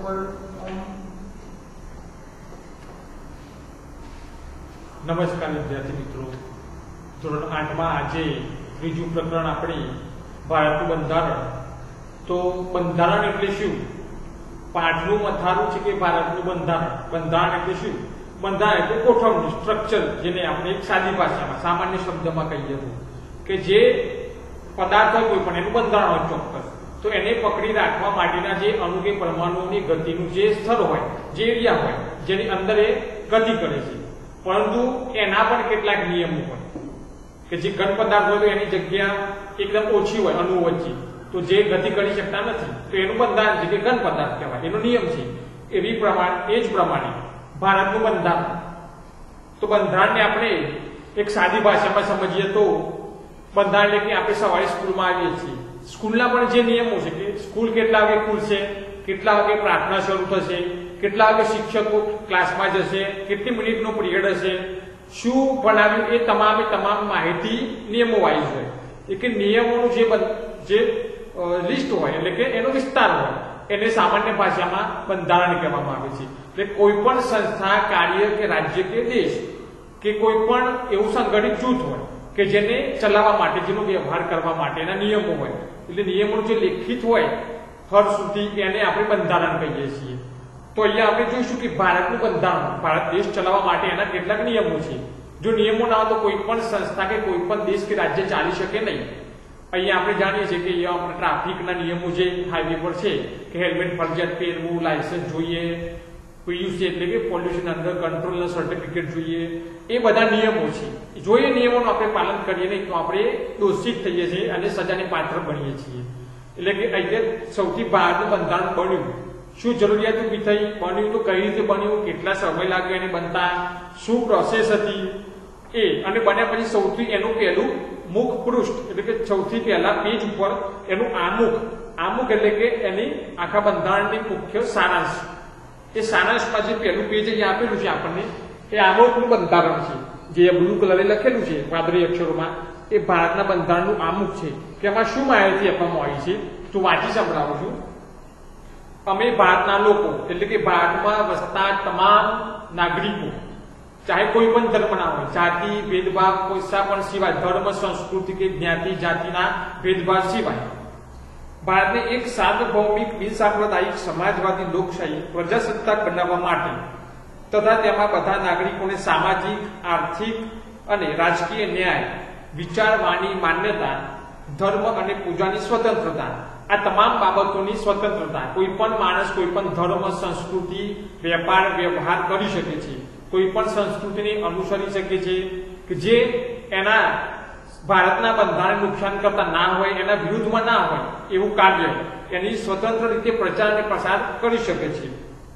नमस्कार विद्यार्थी मित्रों, ધોરણ 8 માં આજે ત્રીજું પ્રકરણ આપણે ભારતનું બંધારણ। તો બંધારણ એટલે શું? પાઠનું મથારું છે કે ભારતનું બંધારણ। બંધારણ એટલે શું? બંધારણ એટલે ગોઠવણી, સ્ટ્રક્ચર, જેને આપણે એક સાદી ભાષામાં સામાન્ય શબ્દમાં કહીએ કે જે પદાર્થ હોય કોઈ પણ એનું બંધારણ હોય ચોક્કસ, તો એને પકડી રાખવા માટેના જે અણુ કે પરમાણુઓની ગતિનું જે સ્તર હોય, જે એરિયા હોય, જેની અંદર એ ગતિ કરે છે, પરંતુ એના પણ કેટલાક નિયમો હોય કે જે ઘન પદાર્થ હોય તો એની જગ્યા એકદમ ઓછી હોય અણુ વચ્ચે, તો જે ગતિ કરી શકતા નથી, તો એનું બંધારણ છે કે ઘન પદાર્થ કહેવાય, એનો નિયમ છે। એ જ પ્રમાણે ભારતનું બંધારણ, તો બંધારણને આપણે એક સાદી ભાષામાં સમજીએ તો બંધારણ એટલે કે આપણે સવારે સ્કૂલમાં આવીએ છીએ, સ્કૂલના પણ જે નિયમો છે કે સ્કૂલ કેટલા વાગે ખુલશે, કેટલા વાગે પ્રાર્થના શરૂ થશે, કેટલા વાગે શિક્ષકો ક્લાસમાં જશે, કેટલી મિનિટનો પિરિયડ હશે, શું ભણાવ્યું, એ તમામ માહિતી નિયમો વાઇઝ હોય। એટલે કે નિયમોનું જે લિસ્ટ હોય એટલે કે એનો વિસ્તાર હોય, એને સામાન્ય ભાષામાં બંધારણ કહેવામાં આવે છે। એટલે કોઈ પણ સંસ્થા, કાર્ય કે રાજ્ય કે દેશ કે કોઈ પણ એવું સંગઠિત જૂથ હોય કે જેને ચલાવવા માટે, જેનો વ્યવહાર કરવા માટેના નિયમો હોય, એટલે નિયમોનું જે લેખિત હોય હર સુધી એને આપણે બંધારણ કહીએ છીએ। તો અહીંયા આપણે જોઈશું કે ભારતનું બંધારણ, ભારત દેશ ચલાવવા માટે એના કેટલાક નિયમો છે। જો નિયમો ના હોય તો કોઈ પણ સંસ્થા કે કોઈ પણ દેશ કે રાજ્ય ચાલી શકે નહીં। અહીંયા આપણે જાણીએ છીએ કે અહીંયા આપણે ટ્રાફિકના નિયમો જે હાઈવે પર છે કે હેલ્મેટ ફરજિયાત પહેરવું, લાયસન્સ જોઈએ, પીયુસી એટલે કે પોલ્યુશન અંડર કંટ્રોલના સર્ટિફિકેટ જોઈએ, એ બધા નિયમો છે। જો એ નિયમોનું આપણે પાલન કરીએ નહીં તો આપણે દોષિત થઈએ છીએ અને સજાને પાત્ર બનીએ છીએ। એટલે કે અહીંયા સૌથી ભારતનું બંધારણ બન્યું, શું જરૂરિયાત ઊભી થઈ, બન્યું તો કઈ રીતે બન્યું, કેટલા સમય લાગ્યો એને બનતા, શું પ્રોસેસ હતી એ, અને બન્યા પછી સૌથી એનું પહેલું મુખ પૃષ્ઠ એટલે કે સૌથી પહેલા પેજ ઉપર એનું આમુખ એટલે કે એની આખા બંધારણની મુખ્ય સારાંશ, એ સારાંશમાં જે પહેલું પેજ અહીંયા આપેલું છે આપણને, એ આમુખનું બંધારણ છે, જે બ્લુ કલરે લખેલું છે વાદળી અક્ષરોમાં, એ ભારતના બંધારણનું આમુખ છે કે એમાં શું માહિતી આપવામાં આવી છે। તો વાંચી સંભળાવું છું। અમે ભારતના લોકો એટલે કે ભારતમાં વસતા તમામ નાગરિકો, ચાહે કોઈ પણ ધર્મના હોય, જાતિ ભેદભાવ કોઈસા પણ સિવાય, ધર્મ સંસ્કૃતિ કે જ્ઞાતિ જાતિના ભેદભાવ સિવાય, ભારતને એક સાર્વભૌમિક બિનસાંપ્રદાયિક સમાજવાદી લોકશાહી પ્રજાસત્તાક બનાવવા માટે તથા તેમાં બધા નાગરિકોને સામાજિક, આર્થિક અને રાજકીય ન્યાય, વિચાર, વાણી, માન્યતા, ધર્મ અને પૂજાની સ્વતંત્રતા, આ તમામ બાબતોની સ્વતંત્રતા, કોઈ પણ માણસ કોઈ પણ ધર્મ, સંસ્કૃતિ, વેપાર, વ્યવહાર કરી શકે છે, કોઈ પણ સંસ્કૃતિને અનુસરી શકે છે કે જે એના ભારતના બંધારણને નુકસાન કરતા ના હોય, એના વિરુદ્ધમાં ના હોય એવું કાર્ય એની સ્વતંત્ર રીતે પ્રચાર અને પ્રસાર કરી શકે છે।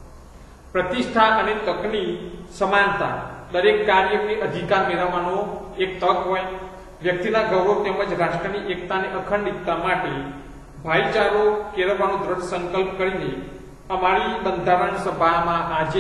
પ્રતિષ્ઠા અને તકની સમાનતા, દરેક કાર્યની અધિકાર મેળવવાનો એક તક હોય, વ્યક્તિના ગૌરવ તેમજ રાષ્ટ્રની એકતા અને અખંડિતતા માટે ભાઈચારો કેળવવાનો દ્રઢ સંકલ્પ કરીને અમારી બંધારણ સભામાં આજે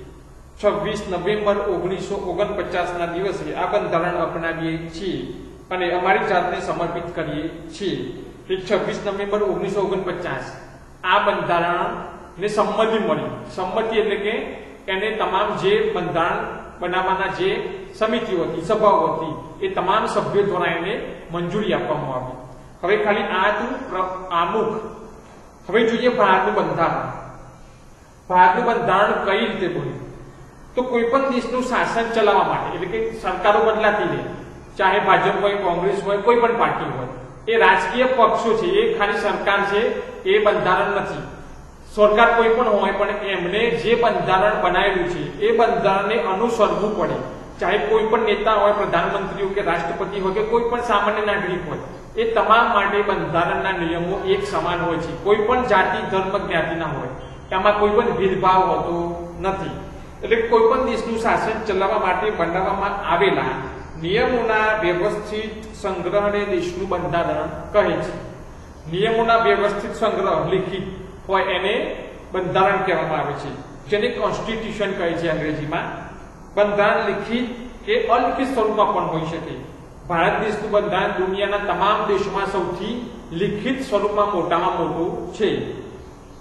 26 નવેમ્બર 1949ના દિવસે આ બંધારણ અપનાવીએ છીએ અને અમારી જાતને સમર્પિત કરીએ છીએ। 26 નવેમ્બર 1949 આ બંધારણને સંમતિ મળી। સંમતિ એટલે કે એને તમામ જે બંધારણ બનાવવાના જે સમિતિઓ હતી, સભાઓ હતી, એ તમામ સભ્યો દ્વારા એને મંજૂરી આપવામાં આવી। હવે ખાલી આ આમુખ, હવે જોઈએ ભારતનું બંધારણ। ભારતનું બંધારણ કઈ રીતે બન્યું? તો કોઈ પણ દેશનું શાસન ચલાવવા માટે એટલે કે સરકારો બદલાતી રહે, ચાહે ભાજપ હોય, કોંગ્રેસ હોય, કોઈ પણ પાર્ટી હોય, એ રાજકીય પક્ષો છે, એ ખાલી સરકાર છે, એ બંધારણ નથી। સરકાર કોઈ પણ હોય પણ એમને જે બંધારણ બનાવેલું છે એ બંધારણને અનુસરવું પડે, ચાહે કોઈ પણ નેતા હોય, પ્રધાનમંત્રી હોય કે રાષ્ટ્રપતિ હોય કે કોઈ પણ સામાન્ય નાગરિક હોય, એ તમામ માટે બંધારણના નિયમો એક સમાન હોય છે। કોઈ પણ જાતિ, ધર્મ, જ્ઞાતિના હોય, એમાં કોઈ પણ ભેદભાવ હોતો નથી। એટલે કોઈ પણ દેશનું શાસન ચલાવવા માટે બનાવવામાં આવેલા નિયમોના વ્યવસ્થિત સંગ્રહને દેશનું બંધારણ કહે છે। નિયમોના વ્યવસ્થિત સંગ્રહ લિખિત હોય એને બંધારણ કહેવામાં આવે છે, જેને કોન્સ્ટિટ્યુશન કહે છે અંગ્રેજીમાં। બંધારણ લિખિત કે અલિખિત સ્વરૂપમાં પણ હોઈ શકે। ભારત દેશનું બંધારણ દુનિયાના તમામ દેશોમાં સૌથી લિખિત સ્વરૂપમાં મોટામાં મોટું છે।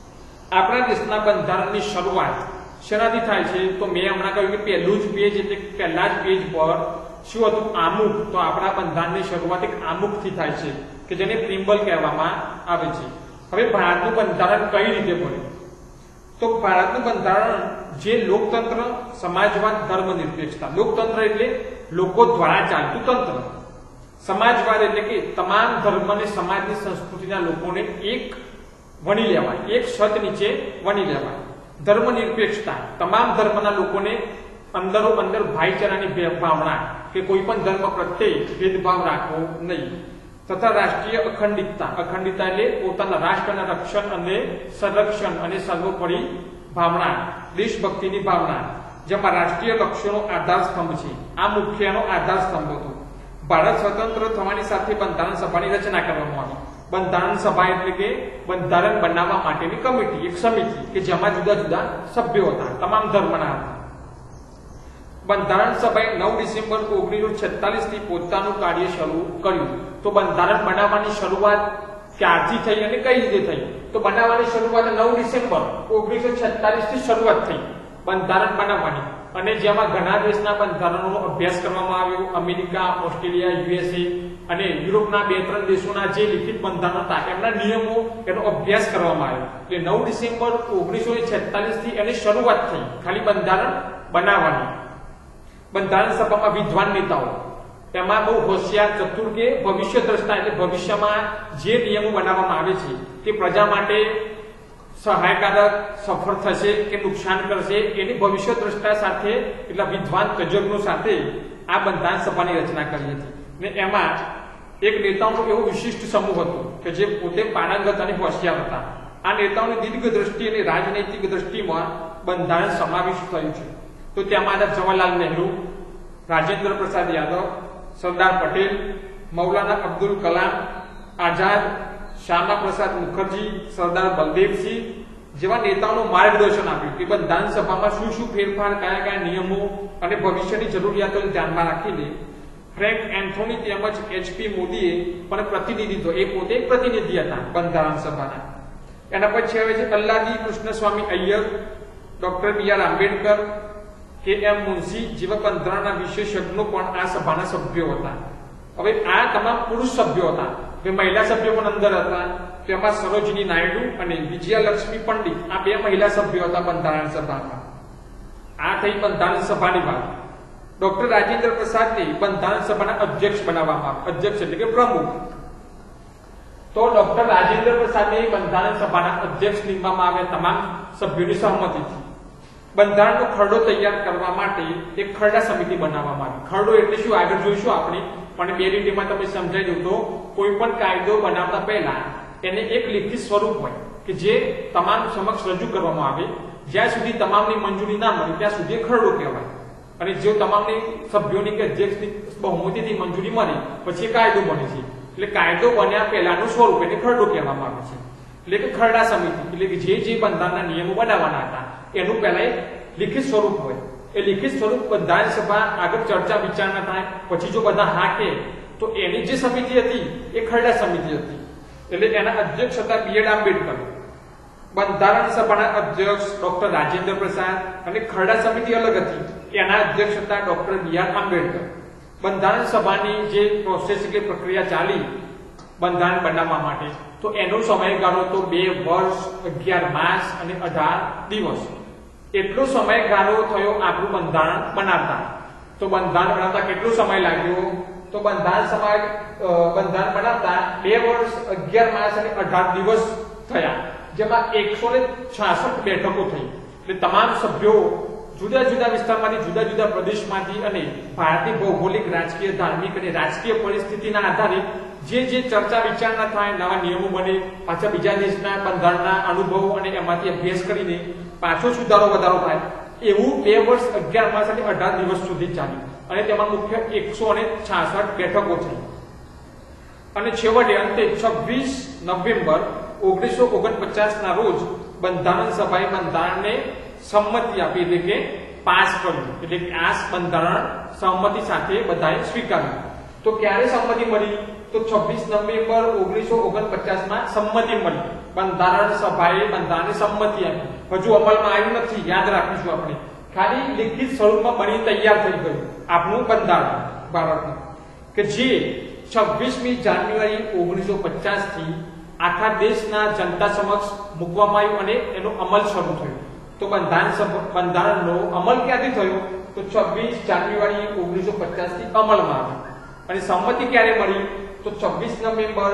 આપણા દેશના બંધારણની શરૂઆત શેનાથી થાય છે? તો મેં હમણાં કહ્યું કે પહેલું જ પેજ એટલે પહેલા જ પેજ પર શું હતું? આમુખ. તો આપણા બંધારણની શરૂઆત એક આમુખથી થાય છે કે જેને પ્રિમ્બલ કહેવામાં આવે છે. હવે ભારતનું બંધારણ કઈ રીતે બન્યું? તો ભારતનું બંધારણ જે લોકતંત્ર, સમાજવાદ, ધર્મનિરપેક્ષતા. લોકતંત્ર એટલે લોકો દ્વારા ચાલતું તંત્ર. સમાજવાદ એટલે કે તમામ ધર્મ અને સમાજની સંસ્કૃતિના લોકોને એક વણી લેવાય, એક છત નીચે વણી લેવાય. ધર્મનિરપેક્ષતા, તમામ ધર્મના લોકોને અંદરો અંદર ભાઈચારાની ભાવના કે કોઈ પણ ધર્મ પ્રત્યે ભેદભાવ રાખવો નહીં. તથા રાષ્ટ્રીય અખંડિતતા. અખંડિતતા એટલે પોતાના રાષ્ટ્રના રક્ષણ અને સંરક્ષણ અને સર્વોપરી ભાવના, દેશભક્તિની ભાવના, જેમાં રાષ્ટ્રીય લક્ષ્યોનો આધાર સ્તંભ છે. આ મુખ્યનો આધાર સ્તંભ હતો. ભારત સ્વતંત્ર થવાની સાથે બંધારણ સભાની રચના કરવામાં આવી. બંધારણ સભા એટલે કે બંધારણ બનાવવા માટેની કમિટી, એક સમિતિ કે જેમાં જુદા જુદા સભ્યો હતા, તમામ ધર્મના હતા. બંધારણ સભાએ 9 ડિસેમ્બર 1946 થી પોતાનું કાર્ય શરૂ કર્યું. તો બંધારણ બનાવવાની શરૂઆત ક્યારથી થઈ અને કઈ રીતે થઈ? તો બનાવવાની શરૂઆત 9 ડિસેમ્બર 1946 થી શરૂઆત થઈ બંધારણ બનાવવાની, અને જેમાં ઘણા દેશના બંધારણોનો અભ્યાસ કરવામાં આવ્યો. અમેરિકા, ઓસ્ટ્રેલિયા, યુએસએ અને યુરોપના 2-3 દેશોના જે લિખિત બંધારણ હતા એમના નિયમો, એનો અભ્યાસ કરવામાં આવ્યો. એટલે 9 ડિસેમ્બર 1946 થી એની શરૂઆત થઈ ખાલી બંધારણ બનાવવાની. બંધારણ સભામાં વિદ્વાન નેતાઓ, એમાં બહુ હોશિયાર, ચતુર કે ભવિષ્ય દ્રષ્ટા, એટલે ભવિષ્યમાં જે નિયમો બનાવવામાં આવે છે તે પ્રજા માટે સહાયકારક, સફળ થશે કે નુકસાન કરશે, એની ભવિષ્ય દ્રષ્ટા સાથે, એટલા વિદ્વાન તજજ્ઞો સાથે આ બંધારણ સભાની રચના કરી હતી. ને એમાં એક નેતાઓનો એવો વિશિષ્ટ સમૂહ હતો કે જે પોતે પારંગત અને હોશિયાર હતા. આ નેતાઓની દીર્ઘ દ્રષ્ટિ અને રાજનૈતિક દ્રષ્ટિમાં બંધારણ સમાવિષ્ટ થયું છે. તો તેમાં જવાહરલાલ નહેરુ, રાજેન્દ્ર પ્રસાદ યાદવ, સરદાર પટેલ, મૌલાના અબ્દુલ કલામ આઝાદ, શ્યામા પ્રસાદ મુખર્જી, સરદાર બલદેવસિંહ જેવા નેતાઓનું માર્ગદર્શન આપ્યું કે બંધારણ સભામાં શું શું ફેરફાર, કયા કયા નિયમો અને ભવિષ્યની જરૂરિયાતોને ધ્યાનમાં રાખીને ફ્રેન્ક એન્થોની તેમજ HP મોદીએ પણ પ્રતિનિધિત્વ, એ પોતે પ્રતિનિધિ હતા બંધારણ સભાના. એના પછી આવે છે Alladi Krishnaswami Ayyar, doctor B.R. Ambedkar, K.M. Munshi જેવા બંધારણના વિશેષજ્ઞો પણ આ સભાના સભ્યો હતા. હવે આ તમામ પુરુષ સભ્યો હતા. મહિલા સભ્યો પણ અંદર હતા. તેમાં સરોજની નાયડુ અને વિજયાલક્ષ્મી પંડિત, આ 2 મહિલા સભ્યો હતા બંધારણ સભામાં. આ થઈ બંધારણ સભાની વાત. ડોક્ટર રાજેન્દ્ર પ્રસાદને બંધારણ સભાના અધ્યક્ષ બનાવવામાં આવ્યા. અધ્યક્ષ એટલે કે પ્રમુખ. તો ડોક્ટર રાજેન્દ્ર પ્રસાદને બંધારણ સભાના અધ્યક્ષ નીમવામાં આવ્યા તમામ સભ્યોની સહમતિથી. બંધારણનો ખરડો તૈયાર કરવા માટે એક ખરડા સમિતિ બનાવવામાં આવી. ખરડો એટલે શું આગળ જોઈશું આપણે, પણ 2 લીટીમાં તમે સમજાઈ દઉં તો કોઈ પણ કાયદો બનાવતા પહેલા એને એક લિખિત સ્વરૂપ હોય કે જે તમામ સમક્ષ રજૂ કરવામાં આવે. જ્યાં સુધી તમામની મંજૂરી ના મળે ત્યાં સુધી ખરડો કહેવાય. અને જો તમામની સભ્યોની કે અધ્યક્ષની બહુમતીથી મંજૂરી મળે પછી કાયદો બને છે. એટલે કાયદો બન્યા પહેલાનું સ્વરૂપ એને ખરડો કહેવામાં આવે છે. એટલે કે ખરડા સમિતિ એટલે કે જે બંધારણના નિયમો બનાવવાના હતા એનું પહેલા એક લિખિત સ્વરૂપ હોય. એ લિખિત સ્વરૂપ બંધારણ સભા આગળ ચર્ચા વિચારણા થાય. પછી જો બધા હા કે તો એની જે સમિતિ હતી એ ખરડા સમિતિ હતી. એટલે એના અધ્યક્ષ હતા B.R. આંબેડકર. બંધારણ સભાના અધ્યક્ષ ડોક્ટર રાજેન્દ્ર પ્રસાદ અને ખરડા સમિતિ અલગ હતી. એના અધ્યક્ષ હતા ડોક્ટર B.R. આંબેડકર. બંધારણ સભાની જે પ્રોસેસ કે પ્રક્રિયા ચાલી બંધારણ બનાવવા માટે, તો એનો સમયગાળો તો 2 વર્ષ 11 માસ અને 18 દિવસ. એટલો સમયગાળો થયો આપણું બંધારણ બનાવતા. તો બંધારણ બનાવતા કેટલો સમય લાગ્યો? તો બંધારણ બનાવતા 2 વર્ષ 11 માસ અને 18 દિવસ થયા, જેમાં 166 બેઠકો થઈ. એટલે તમામ સભ્યો જુદા જુદા વિસ્તારમાંથી, જુદા જુદા પ્રદેશમાંથી અને ભારતની ભૌગોલિક, રાજકીય, ધાર્મિક અને રાજકીય પરિસ્થિતિના આધારે જે ચર્ચા વિચારણા થાય, નવા નિયમો બને, પાછા બીજા દેશના બંધારણના અનુભવો અને એમાંથી અભ્યાસ કરીને પાછો સુધારો વધારો થાય, એવું 2 વર્ષ 11 માસ અને 18 દિવસ સુધી ચાલ્યું. અને તેમાં મુખ્ય 166 બેઠકો છે. અને છેવટે અંતે 26 નવેમ્બર 1949 ના રોજ બંધારણ સભાએ બંધારણને સંમતિ આપી, એટલે કે પાસ કર્યું. એટલે કે આ બંધારણ સહમતિ સાથે બધાએ સ્વીકાર્યું. तो क्यारे सम्मति मळी तो 26 नोव्हेंबर 1949 માં સંમતિ મળી બંધારણ સભાએ બંધારણની સંમતિ આપી હજુ અમલમાં આવ્યું નથી યાદ રાખીશું આપણે ખાલી લિખિત સ્વરૂપમાં બની તૈયાર થઈ ગયું આપણું બંધારણ ભારતનું કે જે 26મી જાન્યુઆરી 1950 થી આખા દેશના જનતા સમક્ષ મૂકવામાં આવ્યું અને એનો અમલ શરૂ થયો તો બંધારણનો અમલ ક્યાંથી થયો તો 26 જાન્યુઆરી 1950 થી અમલમાં આવ્યો અને સંમતિ ક્યારે મળી तो 26 नोव्हेंबर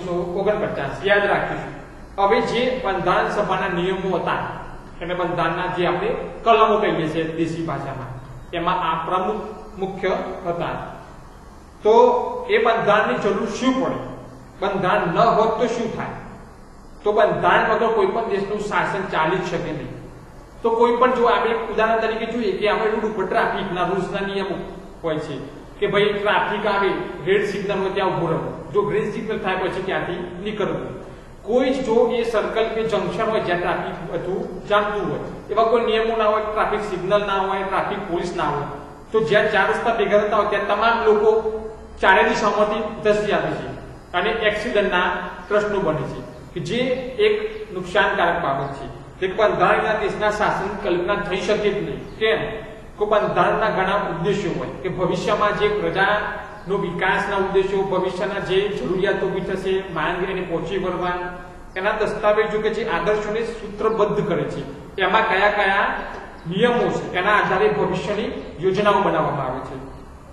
1949 याद રાખીશું હવે જે બંધારણ સભાના નિયમો હતા એને બંધારણના જે આપણે કલમો કહીએ છીએ દેશી ભાષામાં એમાં આ પ્રમુખ મુખ્ય હતા તો એ બંધારણની જરૂર શું પડે બંધારણ ન હોત તો શું થાય તો બંધારણ વગર કોઈ પણ દેશનું શાસન ચાલી જ શકે નહીં તો કોઈ પણ જો આપણે ઉદાહરણ તરીકે જોઈએ કે આપણે રોડ ઉપર ટ્રાફિકના રૂલ્સના નિયમો હોય છે કે भाई ट्राफिक आवे रेड सिग्नल में त्या उभो रहो जो ग्रीन सिग्नल थाय पछी त्याथी निकळવું કોઈ જો એ સર્કલ કે જંક્શન હોય જ્યાં ટ્રાફિક હતું ચાલતું હોય એવા કોઈ નિયમો ના હોય ટ્રાફિક સિગ્નલ ના હોય ટ્રાફિક પોલીસ ના હોય તો જ્યાં ચાર રસ્તા ભેગા થતા હોય ત્યાં તમામ લોકો ચારે દિશામાંથી ધસી આવે છે અને એક્સિડન્ટના પ્રશ્નો બને છે કે જે એક નુકસાનકારક બાબત છે એક બંધારણના દેશના શાસન કલ્પના થઈ શકે જ નહીં કેમ को બંધારણના ઘણા ઉદ્દેશો હોય કે ભવિષ્યમાં જે પ્રજાનો વિકાસના ઉદ્દેશો ભવિષ્યના જે જરૂરિયાતો ઊભી થશે માંગ એને પહોંચી વળવા એના દસ્તાવેજો કે જે આદર્શોને સૂત્રબદ્ધ કરે છે એમાં કયા કયા નિયમો છે એના આધારે ભવિષ્યની યોજનાઓ બનાવવામાં આવે છે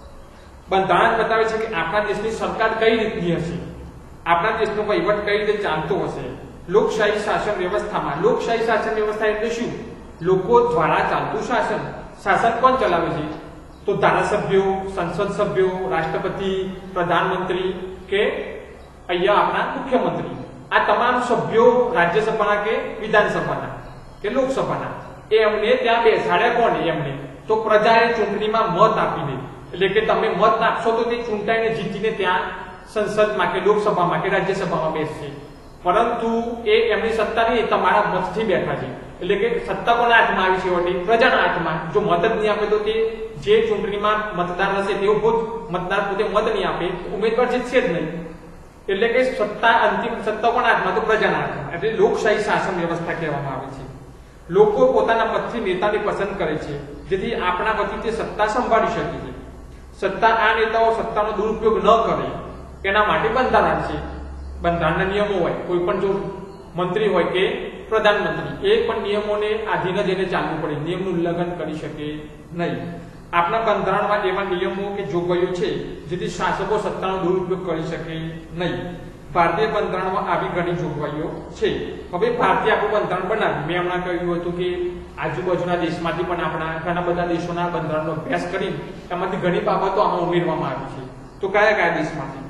બંધારણ બતાવે છે કે આપણા દેશની સરકાર કઈ રીતની હશે આપણા દેશનો વહીવટ કઈ રીતે ચાલતો હશે લોકશાહી શાસન વ્યવસ્થામાં લોકશાહી શાસન વ્યવસ્થા એટલે શું લોકો દ્વારા ચાલતું શાસન शासन कौन चलावे छे तो धारासभ्यो संसद सभ्यो राष्ट्रपति प्रधानमंत्री के अहिया अपना मुख्यमंत्री आ तमाम सभ्यो राज्यसभाना के विधानसभाना के लोकसभाना एमने त्या बेसाड्या कोण एमने तो प्रजाए चूंटणीमां मत आपीने એટલે કે તમે મત આપશો તો તે ચૂંટાઈને જીતીને ત્યાં સંસદમાં કે લોકસભામાં કે રાજ્યસભામાં બેસશે પરંતુ એ એમની સત્તા નહીં તમારા મતથી બેઠા છે એટલે કે સત્તા કોના હાથમાં આવી છે વટી પ્રજાના હાથમાં જો મત જ નહીં આપે તો તે જે ચૂંટણીમાં મતદાર હશે તેઓ પોતે મતદાર પોતે મત નહીં આપે ઉમેદવાર જીતશે જ નહીં એટલે કે સત્તા અંતિમ સત્તા કોના હાથમાં તો પ્રજાના હાથમાં એટલે લોકશાહી શાસન વ્યવસ્થા કહેવામાં આવે છે લોકો પોતાના મતથી નેતાને પસંદ કરે છે જેથી આપણા વતી તે સત્તા સંભાળી શકે છે સત્તા આ નેતાઓ સત્તાનો દુરુપયોગ ન કરે એના માટે બંધારણ છે બંધારણના નિયમો હોય કોઈ પણ જો મંત્રી હોય કે પ્રધાનમંત્રી એ પણ નિયમોને આધીન જ એને ચાલવું પડે નિયમનું ઉલ્લંઘન કરી શકે નહીં આપણા બંધારણમાં એવા નિયમો કે જોગવાઈઓ છે જેથી શાસકો સત્તાનો દુરુપયોગ કરી શકે નહીં ભારતીય બંધારણમાં આવી ઘણી જોગવાઈઓ છે હવે ભારતીય આપણું બંધારણ બનાવ્યું મેં હમણાં કહ્યું હતું કે આજુબાજુના દેશમાંથી પણ આપણા ઘણા બધા દેશોના બંધારણનો અભ્યાસ કરી એમાંથી ઘણી બાબતો આમાં ઉમેરવામાં આવી છે તો કયા કયા દેશમાંથી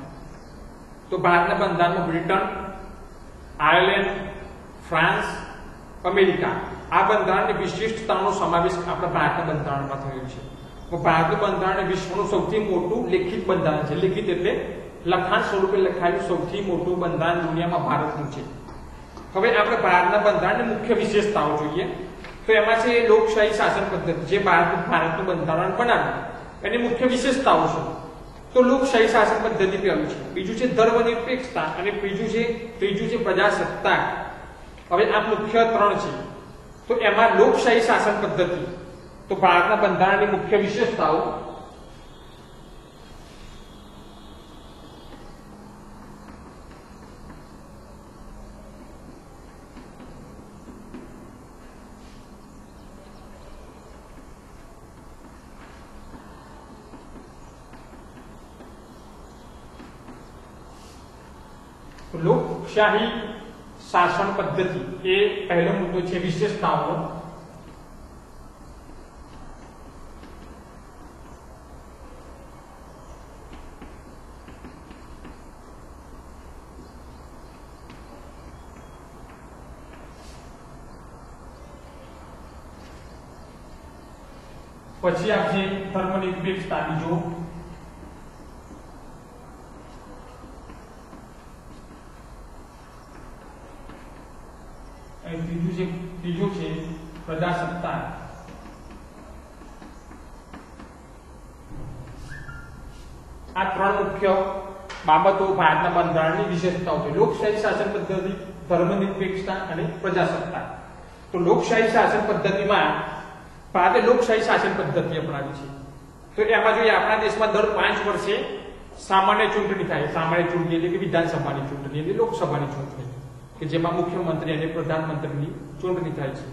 तो भारत बंधारण में ब्रिटन आयरलैंड फ्रांस अमेरिका आ बंधारण विशिष्टताओं समावेश अपना भारत बंधारण में थयो छे तो भारत बंधारण विश्वનું સૌથી મોટું લિખિત બંધારણ છે લિખિત એટલે લખાણ સ્વરૂપે લખાયેલું સૌથી મોટું બંધારણ દુનિયામાં ભારતનું છે હવે આપણે ભારતના બંધારણની મુખ્ય વિશેષતાઓ જોઈએ તો એમાં છે લોકશાહી શાસન પદ્ધતિ જે ભારતનું બંધારણ બનાવ્યું એની મુખ્ય વિશેષતાઓ છે तो लोकशाही शासन पद्धति पहलू है बीजू है धर्मनिरपेक्षता અને ત્રીજું છે પ્રજાસત્તાક હવે આ મુખ્ય ત્રણ છે તો એમાં લોકશાહી શાસન પદ્ધતિ તો ભારતના બંધારણની મુખ્ય વિશેષતાઓ लोकशाही शासन पद्धति ये पहलो मुद्दो है विशेषताओं पछी आपसे धर्मनिरपेक्षता बीजो तीजू है प्रजासत्ताक आ त्रण मुख्य બાબતો ભારતના બંધારણની વિશેષતાઓ છે. લોકશાહી શાસન પદ્ધતિ, ધર્મનિરપેક્ષતા અને પ્રજાસત્તાક. તો લોકશાહી શાસન પદ્ધતિમાં ભારતે લોકશાહી શાસન પદ્ધતિ અપનાવી છે. તો એમાં જોઈએ આપણા દેશમાં દર 5 વર્ષે સામાન્ય ચૂંટણી થાય. સામાન્ય ચૂંટણી એટલે કે વિધાનસભાની ચૂંટણી એટલે લોકસભાની ચૂંટણી કે જેમાં મુખ્યમંત્રી અને પ્રધાનમંત્રીની ચૂંટણી થાય છે.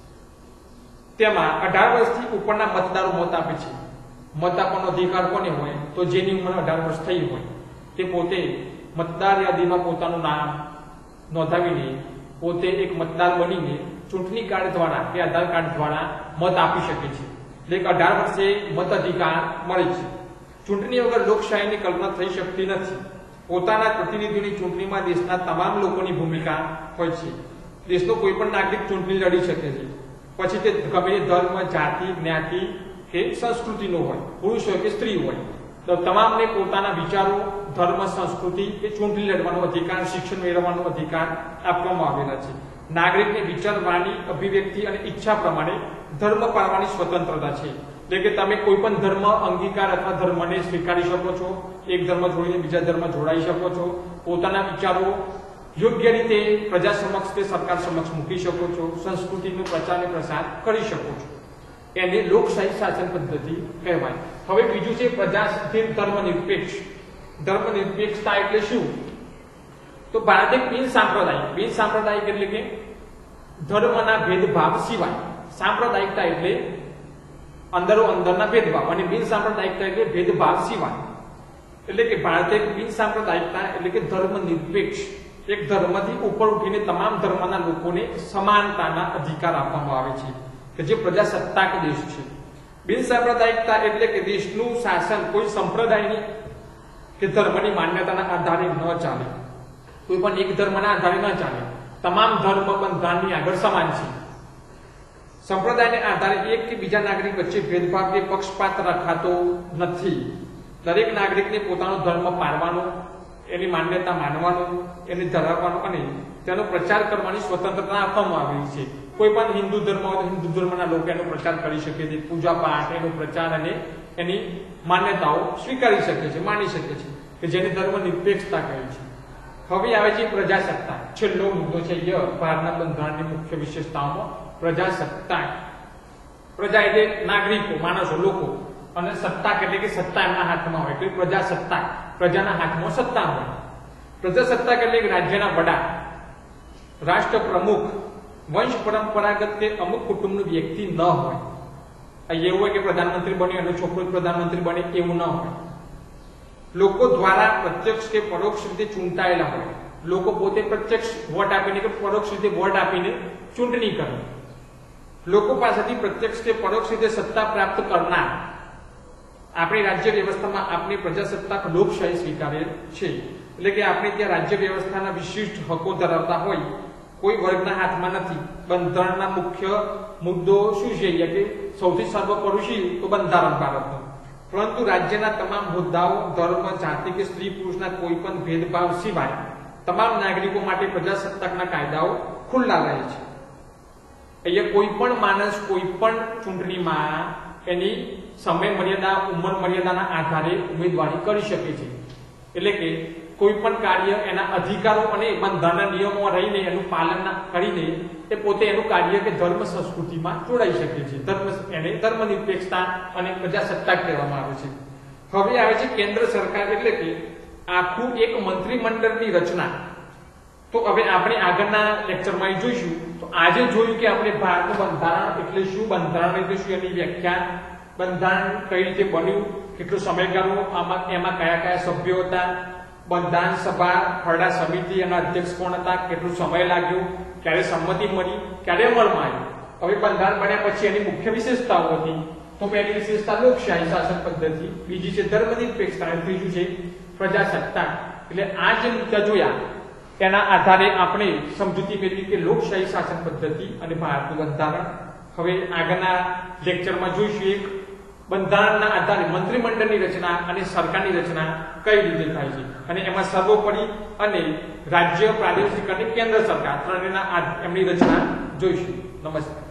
તેમાં 18 વર્ષથી ઉપરના મતદારો મત આપે છે. મત આપવાનો અધિકાર કોને હોય? તો જેની ઉંમર 18 વર્ષ થઈ હોય તે પોતે મતદાર યાદીમાં પોતાનું નામ નોંધાવીને પોતે એક મતદાર બનીને ચૂંટણી કાર્ડ દ્વારા કે આધાર કાર્ડ દ્વારા મત આપી શકે છે. એટલે 18 વર્ષે મત અધિકાર મળે છે. ચૂંટણી વગર લોકશાહીની કલ્પના થઈ શકતી નથી. પોતાના પ્રતિનિધિઓની ચૂંટણીમાં દેશના તમામ લોકોની ભૂમિકા હોય છે. દેશનો કોઈ પણ નાગરિક ચૂંટણી લડી શકે છે. પછી તે ગમે તે ધર્મ, જાતિ, જ્ઞાતિ કે સંસ્કૃતિનો હોય, પુરુષ હોય કે સ્ત્રી હોય, તો તમામને પોતાના વિચારો, ધર્મ, સંસ્કૃતિ કે ચૂંટણી લડવાનો અધિકાર, શિક્ષણ મેળવવાનો અધિકાર આપવામાં આવેલા છે. નાગરિકને વિચારવાની, અભિવ્યક્તિ અને ઈચ્છા પ્રમાણે ધર્મ પાળવાની સ્વતંત્રતા છે. એટલે કે તમે કોઈ પણ ધર્મ અંગીકાર અથવા ધર્મને સ્વીકારી શકો છો, એક ધર્મ છોડીને બીજા ધર્મ જોડાઈ શકો છો, પોતાના વિચારો યોગ્ય રીતે પ્રજા સમક્ષ કે સરકાર સમક્ષ મૂકી શકો છો, સંસ્કૃતિનો પ્રચાર અને પ્રસાર કરી શકો છો. એને લોકશાહી શાસન પદ્ધતિ કહેવાય. હવે બીજું છે પ્રજાસત્તાક ધર્મનિરપેક્ષ. ધર્મનિરપેક્ષતા એટલે શું? તો ભારત એક બિન સાંપ્રદાયિક એટલે કે ધર્મના ભેદભાવ સિવાય. સાંપ્રદાયિકતા એટલે અંદરો અંદરના ભેદભાવ અને બિન સાંપ્રદાયિકતા એટલે ભેદભાવ સિવાય. એટલે કે ભારત એક બિન સાંપ્રદાયિકતા એટલે કે ધર્મનિરપેક્ષ, એક ધર્મથી ઉપર ઉઠીને તમામ ધર્મના લોકોને સમાનતાના અધિકાર આપવામાં આવે છે કે જે પ્રજાસત્તાક દેશ છે. બિન સાંપ્રદાયિકતા એટલે કે દેશનું શાસન કોઈ સંપ્રદાયની કે ધર્મની માન્યતાના આધારે ન ચાલે. કોઈ પણ એક ધર્મના આધારે ન ચાલે. તમામ ધર્મ બંધારણની આગળ સમાન છે. સંપ્રદાયને આધારે એક કે બીજા નાગરિક વચ્ચે ભેદભાવ કે પક્ષપાત રખાતો નથી. દરેક નાગરિકને પોતાનો ધર્મ પાળવાનો, એની માન્યતા માનવાનું, એને ધરાવવાનું અને તેનો પ્રચાર કરવાની સ્વતંત્રતા આપવામાં આવેલી છે. કોઈ પણ હિન્દુ ધર્મ હોય તો હિન્દુ ધર્મના લોકો એનો પ્રચાર કરી શકે છે. પૂજા પાઠ, એનો પ્રચાર અને એની માન્યતાઓ સ્વીકારી શકે છે, માની શકે છે, કે જેને ધર્મનિરપેક્ષતા કહે છે. હવે આવે છે પ્રજાસત્તાક. છેલ્લો મુદ્દો છે ભારતના બંધારણની મુખ્ય વિશેષતાઓમાં પ્રજાસત્તાક. પ્રજા એટલે નાગરિકો, માણસો, લોકો, અને સત્તાક એટલે કે સત્તા એમના હાથમાં હોય એટલે પ્રજાસત્તાક. પ્રજાના હાથમાં સત્તા હોય. પ્રજાસત્તાક એટલે રાજ્યના વડા, રાષ્ટ્ર પ્રમુખ, વંશ પરંપરાગત કે અમુક કુટુંબનું વ્યક્તિ ન હોય. એવું હોય કે પ્રધાનમંત્રી બને અને છોકરો પ્રધાનમંત્રી બને એવું ન હોય. લોકો દ્વારા પ્રત્યક્ષ કે પરોક્ષ રીતે ચૂંટાયેલા હોય. લોકો પોતે પ્રત્યક્ષ વોટ આપીને કે પરોક્ષ રીતે વોટ આપીને ચૂંટણી કરે. લોકો પાસેથી પ્રત્યક્ષ કે પરોક્ષ રીતે સત્તા પ્રાપ્ત કરનાર. આપણી રાજ્ય વ્યવસ્થામાં આપણી પ્રજાસત્તાક લોકશાહી સ્વીકારે છે. એટલે કે આપણે ત્યાં રાજ્ય વ્યવસ્થાના વિશિષ્ટ હકો ધરાવતા હોય, કોઈ વર્ગના હાથમાં નથી. બંધારણના મુખ્ય મુદ્દો શું છે? કે સૌથી સર્વોપરી તો બંધારણ ભારતનું. પરંતુ રાજ્યના તમામ હોદ્દાઓ, ધર્મ, જાતિ કે સ્ત્રી પુરુષના કોઈ પણ ભેદભાવ સિવાય તમામ નાગરિકો માટે પ્રજાસત્તાકના કાયદાઓ ખુલ્લા રહે છે. અહીંયા કોઈ પણ માણસ કોઈ પણ ચૂંટણીમાં એની સમય મર્યાદા, ઉંમર મર્યાદાના આધારે ઉમેદવારી કરી શકે છે. એટલે કે કોઈ પણ કાર્ય એના અધિકારો અને બંધારણના નિયમોમાં રહીને એનું પાલન કરીને એ પોતે એનું કાર્ય કે ધર્મ સંસ્કૃતિમાં જોડાઈ શકે છે. એને ધર્મનિરપેક્ષતા અને પ્રજાસત્તાક કહેવામાં આવે છે. હવે આવે છે કેન્દ્ર સરકાર એટલે કે આખું એક મંત્રીમંડળની રચના. તો હવે આપણે આગળના લેક્ચરમાં જોઈશું. તો આજે જોયું કે આપણે ભારતનું બંધારણ એટલે શું, બંધારણ એટલે શું, એની વ્યાખ્યા, બંધારણ કઈ રીતે બન્યું, કેટલો સમયગાળો, એમાં કયા કયા સભ્યો હતા, બંધારણ સભા, ખરડા સમિતિ, એના અધ્યક્ષ કોણ હતા, કેટલો સમય લાગ્યો, ક્યારે સંમતિ મળી, ક્યારે અમલમાં આવ્યું. હવે બંધારણ બન્યા પછી એની મુખ્ય વિશેષતાઓ હતી. તો પહેલી વિશેષતા લોકશાહી શાસન પદ્ધતિ, બીજી છે ધર્મનિરપેક્ષતા, અને ત્રીજું છે પ્રજાસત્તાક. એટલે આ જે મુદ્દા જોયા એના આધારે આપણે સમજૂતી મેળવી કે લોકશાહી શાસન પદ્ધતિ અને ભારતનું બંધારણ. હવે આગળના લેક્ચરમાં જોઈશું એક બંધારણના આધારે મંત્રીમંડળની રચના અને સરકારની રચના કઈ રીતે થાય છે, અને એમાં સર્વોપરી અને રાજ્ય, પ્રાદેશિક અને કેન્દ્ર સરકાર ત્રણેયના એમની રચના જોઈશું. નમસ્કાર.